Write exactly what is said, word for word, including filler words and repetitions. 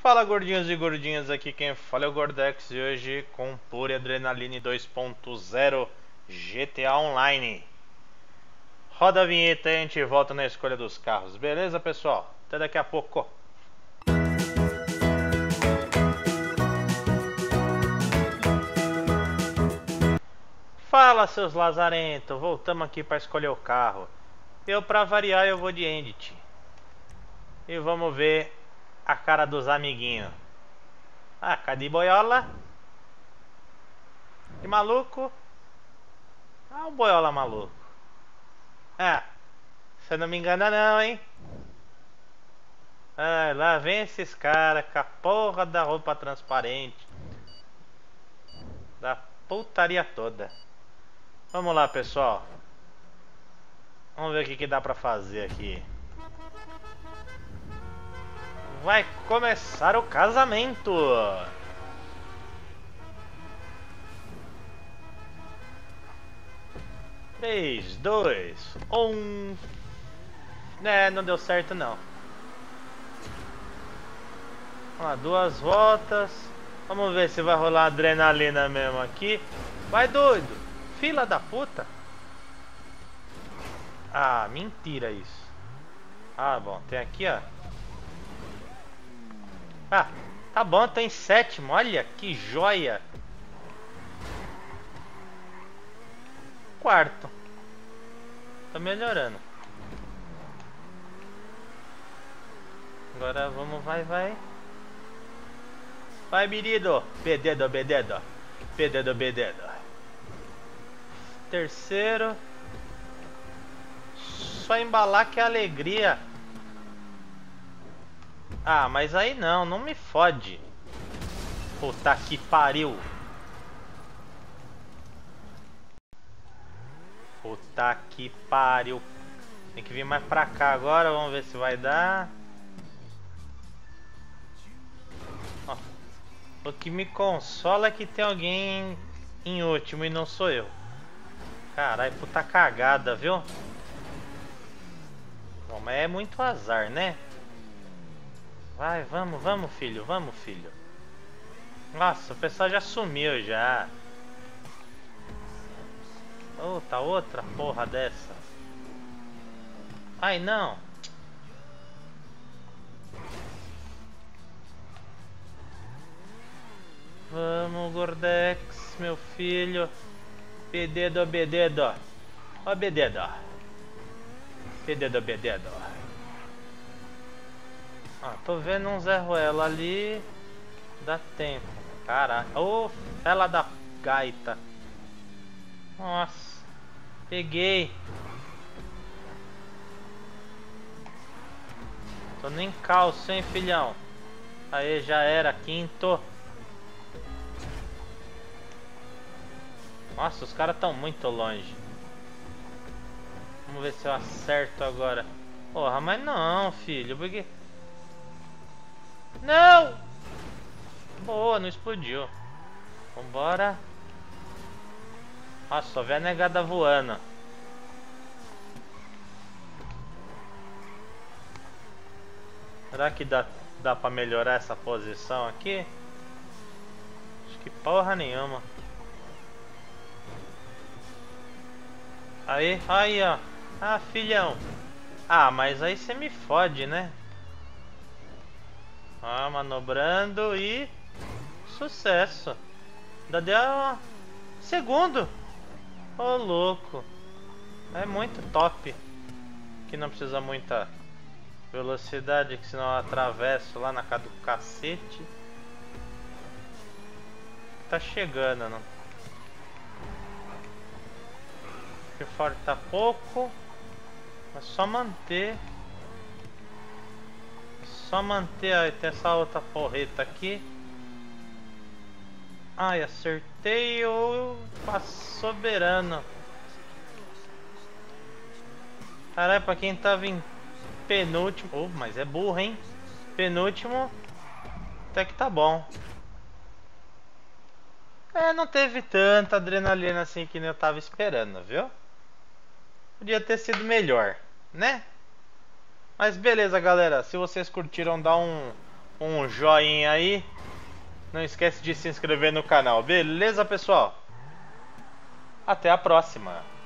Fala gordinhos e gordinhas, aqui quem fala é o Gordex e hoje com Pure Adrenaline dois ponto zero G T A Online. Roda a vinheta e a gente volta na escolha dos carros, beleza pessoal? Até daqui a pouco. Fala seus lazarentos, voltamos aqui para escolher o carro. Eu pra variar eu vou de Endit. E vamos ver a cara dos amiguinhos. Ah, cadê boiola? Que maluco? Ah, o boiola maluco. Ah, você não me engana não, hein? Ah, lá vem esses caras com a porra da roupa transparente. Da putaria toda. Vamos lá, pessoal. Vamos ver o que, que dá pra fazer aqui. Vai começar o casamento. três, dois, um. É, não deu certo não. Vamos lá, duas voltas. Vamos ver se vai rolar adrenalina mesmo aqui. Vai doido. Fila da puta. Ah, mentira isso. Ah, bom, tem aqui, ó. Ah, tá bom, tô em sétimo. Olha que joia. Quarto. Tá melhorando. Agora vamos, vai, vai. Vai, menino. Bededo, bededo. Bededo, bededo. Terceiro. Só embalar que é alegria. Ah, mas aí não, não me fode. Puta que pariu. Puta que pariu. Tem que vir mais pra cá agora, vamos ver se vai dar. Ó, o que me consola é que tem alguém em último e não sou eu. Caralho, puta cagada, viu? Bom, mas é muito azar, né? Vai, vamos, vamos filho, vamos filho. Nossa, o pessoal já sumiu já. Outra, outra porra dessa. Ai não. Vamos, Gordex, meu filho. Bededo, bededo. Ó, bededo. Bededo, bededo. Ah, tô vendo um Zé Ruela ali. Dá tempo. Caraca. Ô, oh, ela da gaita. Nossa. Peguei. Tô nem calço, hein, filhão. Aí, já era. Quinto. Nossa, os caras tão muito longe. Vamos ver se eu acerto agora. Porra, mas não, filho. Porque... Não! Boa, não explodiu. Vambora. Nossa, só vê a negada voando. Será que dá, dá pra melhorar essa posição aqui? Acho que porra nenhuma. Aí, aí ó. Ah, filhão. Ah, mas aí você me fode, né? Ah, manobrando e... Sucesso. Ainda deu... Segundo. Ô, oh, louco. É muito top. Que não precisa muita velocidade, que senão eu atravesso lá na casa do cacete. Tá chegando, não? Que fora tá pouco. É só manter. Só manter. Aí tem essa outra porreta aqui. Ai, acertei ou passou soberano. Caralho, pra quem tava em penúltimo. Oh, mas é burro, hein? Penúltimo. Até que tá bom. É, não teve tanta adrenalina assim que nem eu tava esperando, viu? Podia ter sido melhor, né? Mas beleza, galera. Se vocês curtiram, dá um um joinha aí. Não esquece de se inscrever no canal, beleza, pessoal? Até a próxima!